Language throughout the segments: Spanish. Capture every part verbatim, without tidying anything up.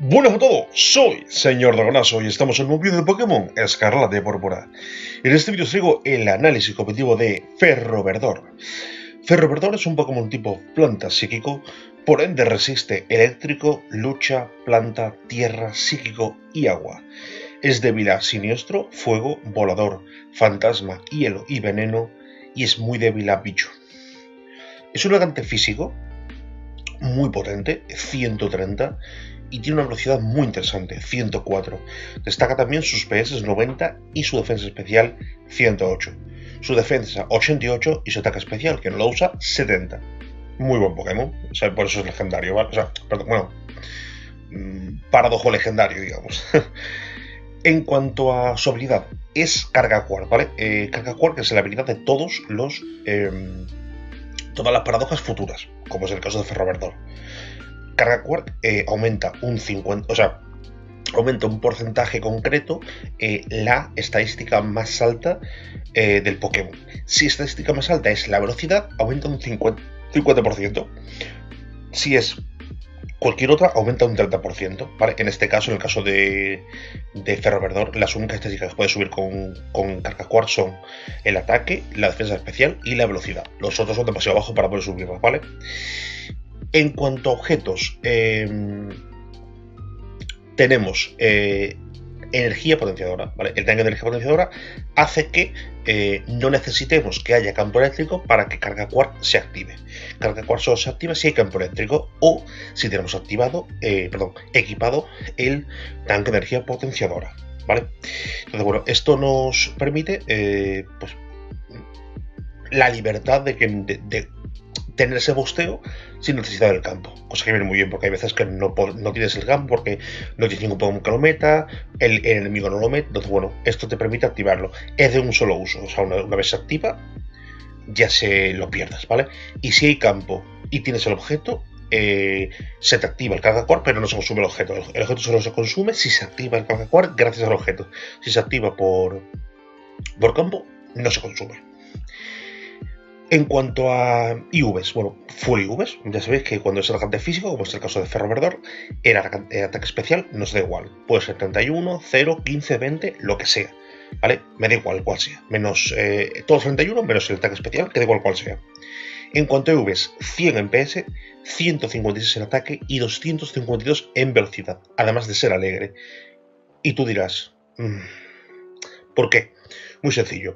Buenas a todos, soy Señor Dragonazo y estamos en un nuevo vídeo de Pokémon Escarlata y Púrpura. En este vídeo os traigo el análisis competitivo de Ferroverdor. Ferroverdor es un Pokémon tipo planta psíquico, por ende resiste eléctrico, lucha, planta, tierra, psíquico y agua. Es débil a siniestro, fuego, volador, fantasma, hielo y veneno, y es muy débil a bicho. Es un atacante físico muy potente, ciento treinta, y tiene una velocidad muy interesante, ciento cuatro. Destaca también sus P S noventa y su defensa especial ciento ocho. Su defensa ochenta y ocho y su ataque especial, que no lo usa, setenta. Muy buen Pokémon, o sea, por eso es legendario, ¿vale? O sea, perdón, bueno, mmm, paradojo legendario, digamos. En cuanto a su habilidad, es Carga Quark, ¿vale? Eh, Carga Quark es la habilidad de todos los... Eh, todas las paradojas futuras, como es el caso de Ferroverdor. Carga Quark eh, aumenta un cincuenta, o sea, aumenta un porcentaje concreto eh, la estadística más alta eh, del Pokémon. Si la estadística más alta es la velocidad, aumenta un cincuenta por ciento. Si es cualquier otra, aumenta un treinta por ciento, ¿vale? En este caso, en el caso de, de Ferroverdor, las únicas estadísticas que puede subir con, con Carga Quark son el ataque, la defensa especial y la velocidad. Los otros son demasiado bajos para poder subirlas, ¿vale? En cuanto a objetos, eh, tenemos eh, energía potenciadora, ¿vale? El tanque de energía potenciadora hace que eh, no necesitemos que haya campo eléctrico para que Carga Quark se active. Carga Quark solo se activa si hay campo eléctrico o si tenemos activado, eh, perdón, equipado el tanque de energía potenciadora, ¿vale? Entonces, bueno, esto nos permite eh, pues, la libertad de que de, de tener ese busteo sin necesidad del campo, cosa que viene muy bien porque hay veces que no, no tienes el campo porque no tienes ningún Pokémon que lo meta, el, el enemigo no lo mete. Entonces, bueno, esto te permite activarlo. Es de un solo uso, o sea, una, una vez se activa ya se lo pierdas, ¿vale? Y si hay campo y tienes el objeto, eh, se te activa el Carga Quark, pero no se consume el objeto. El, el objeto solo se consume si se activa el Carga Quark gracias al objeto. Si se activa por, por campo, no se consume. En cuanto a I Vs, bueno, full I Vs, ya sabéis que cuando es el atacante físico, como es el caso de Ferroverdor, el ataque especial nos da igual. Puede ser treinta y uno, cero, quince, veinte, lo que sea, ¿vale? Me da igual cuál sea. Menos eh, todos treinta y uno, menos el ataque especial, que da igual cuál sea. En cuanto a I Vs, cien en P S, ciento cincuenta y seis en ataque y doscientos cincuenta y dos en velocidad, además de ser alegre. Y tú dirás, mmm, ¿por qué? Muy sencillo.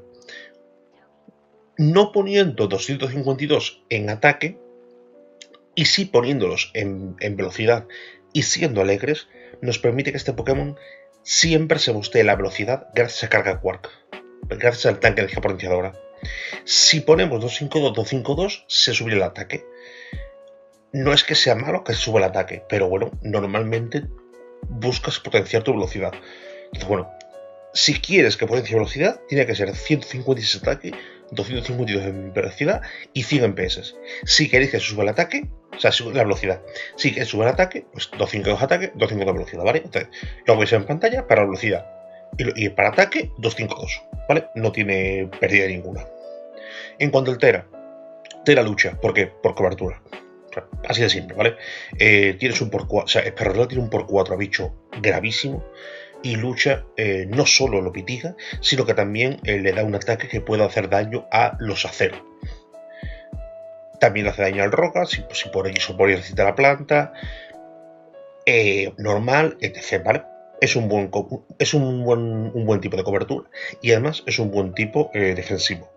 No poniendo doscientos cincuenta y dos en ataque y sí poniéndolos en, en velocidad y siendo alegres, nos permite que este Pokémon siempre se bustee la velocidad gracias a Carga Quark, gracias al tanque de energía potenciadora. Si ponemos doscientos cincuenta y dos, doscientos cincuenta y dos, se sube el ataque. No es que sea malo que se suba el ataque, pero bueno, normalmente buscas potenciar tu velocidad. Entonces, bueno, si quieres que potencie velocidad, tiene que ser ciento cincuenta y seis ataque, doscientos cincuenta y dos en velocidad y cien en P S. Si queréis que suba el ataque, o sea, la velocidad. Si queréis subir el ataque, pues doscientos cincuenta y dos ataque, doscientos cincuenta y dos velocidad, ¿vale? Entonces, lo veis en pantalla para velocidad. Y, y para ataque, doscientos cincuenta y dos, ¿vale? No tiene pérdida ninguna. En cuanto al Tera, Tera lucha. ¿Por qué? Por cobertura. O sea, así de simple, ¿vale? Eh, tienes un por cuatro, o sea, el Ferroverdor tiene un por cuatro a bicho gravísimo. Y lucha eh, no solo lo mitiga, sino que también eh, le da un ataque que puede hacer daño a los aceros. También le hace daño al roca, si, si por X o por Y necesita la planta, eh, normal, etcétera, ¿vale? Es un buen, es un buen, un buen tipo de cobertura y además es un buen tipo eh, defensivo.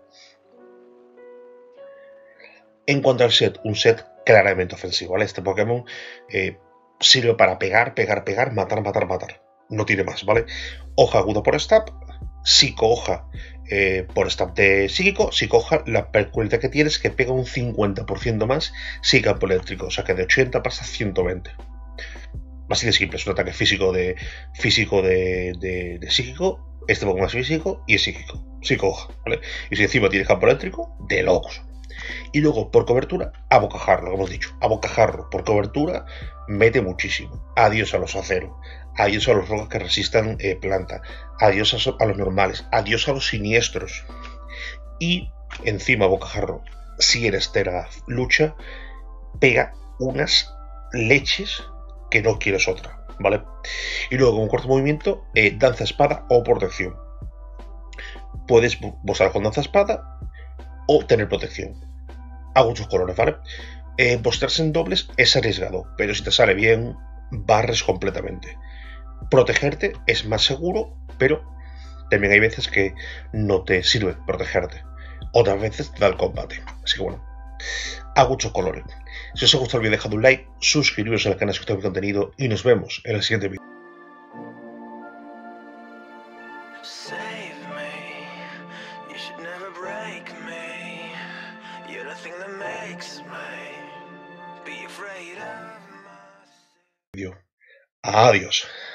En cuanto al set, un set claramente ofensivo, ¿vale? Este Pokémon eh, sirve para pegar, pegar, pegar, matar, matar, matar. No tiene más, ¿vale? Hoja aguda por stab, psico hoja eh, por stab de psíquico, psico hoja, la peculiaridad que tiene es que pega un cincuenta por ciento más si campo eléctrico, o sea que de ochenta pasa a ciento veinte. Así de simple, es un ataque físico de físico de, de, de psíquico, este Pokémon es físico y es psíquico, psico hoja, ¿vale? Y si encima tiene campo eléctrico, de locos. Y luego, por cobertura, a bocajarro, lo hemos dicho. A bocajarro, por cobertura, mete muchísimo. Adiós a los aceros. Adiós a los rocas que resistan eh, planta. Adiós a, a los normales. Adiós a los siniestros. Y encima, bocajarro, si eres Tera lucha, pega unas leches que no quieres otra. ¿vale? Y luego como cuarto movimiento, eh, danza espada o protección. Puedes boxar con danza espada o tener protección. Hago muchos colores, ¿vale? Eh, postrarse en dobles es arriesgado, pero si te sale bien, barres completamente. Protegerte es más seguro, pero también hay veces que no te sirve protegerte. Otras veces te da el combate. Así que bueno, hago muchos colores. Si os ha gustado el vídeo, dejad un like, suscribiros al canal si os gusta mi contenido y nos vemos en el siguiente vídeo. Adiós.